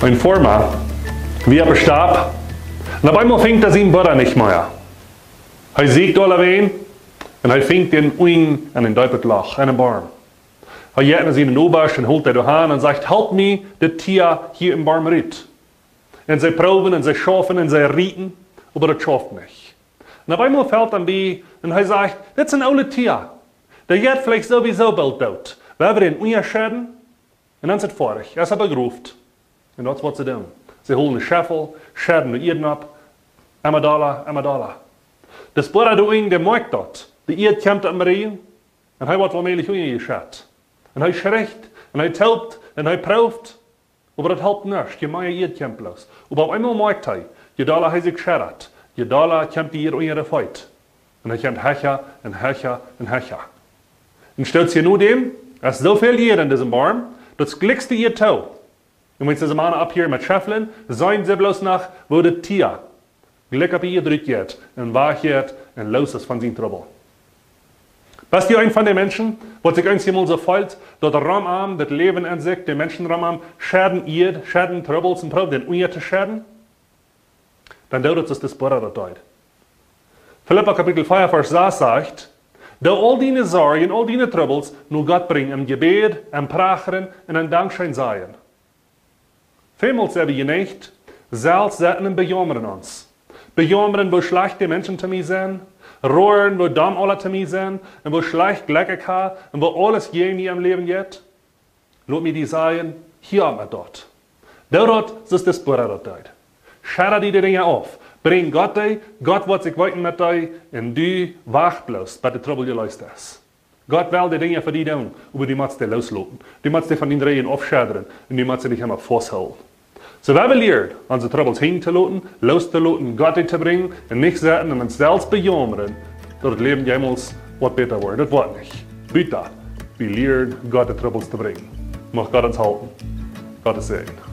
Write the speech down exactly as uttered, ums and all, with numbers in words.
Ein Former, wie er bestarb, und auf einmal fängt er sein Bruder nicht mehr. Er siegt alle wen und er fängt den Uing an den Däupetloch, an den Baum. Er jährt seinen Oberst und holt er dahin und sagt, halt mir das Tier hier im Baum riet. Und sie proben und sie schaffen und sie rieten, aber das schafft nicht. Und auf einmal fällt er bei und er sagt, das ist ein altes Tier. Der geht vielleicht sowieso bald tot. Wir haben den Uing schäden und dann sind sie vorig. Er ist aber beruft. Und das ist, was sie tun. Sie holen einen Scheffel, schäden die Erde ab, einmal Dollar, einmal Dollar. Das Bruder der Uing, der merkt das. Die Erde kommt am Regen und er wird allmählich Uing geschädigt. Und er schreckt, und er taubt, und er prüft, aber das hilft nicht. Je mehr Erde kommt bloß. Aber auf einmal merkt er, je Dollar hat sich geschädigt, je Dollar kommt die Erde Uing gefeit. Und er kommt Hecher und Hecher und Hecher. Und stellt sich nur dem, es ist so viel Erde in diesem Baum, das glickst die Erde tau. Und wenn sie diese Mann ab hier mit Schäffeln, sehen sie bloß nach, wo das Tier Glück auf ihr drückt geht, und wach geht, und los ist von seinem Trouble. Was die ein von den Menschen, was sich eins einmal so fällt, dort der Raum das Leben an sich, der Menschenraum schaden ihr, schaden Troubles und Problemen, den Unir zu schaden, dann dauert es das Bruder der Zeit. Philippa Kapitel vier, Vers sechs sagt, da all deine Sorgen, all deine Troubles, nur Gott bringen, im Gebet, im Prachen und im Dankschein seien. Vielmals haben wir nicht, selbst setzen und bejammern uns. Bejammern, wo schlechte Menschen zu mir sind, rohren, wo dumm alle zu mir sind, und wo schlecht Glück haben, und wo alles gegen mir im Leben geht. Lass mir die sagen, hier haben wir dort. Dort ist das Bruder dort. Schau dir die Dinge auf. Bring Gott dir, Gott wird sich weiten mit dir, und du wach bloß, bei der Trouble dir löst ist. Gott will die Dinge für dich tun, aber die musst du loslassen. Die musst du von den Drehen aufschädern, und die musst du dich immer festhalten. So wir haben gelernt, unsere Troubles hinzulassen, loszulassen, Gott zu bringen, und nicht sagen und uns selbst bejammern, dass das Leben jemals was besser wird. Das wird nicht. Bitte, wir lernen, Gott die Troubles zu bringen. Mach Gott uns halten. Gottes Segen.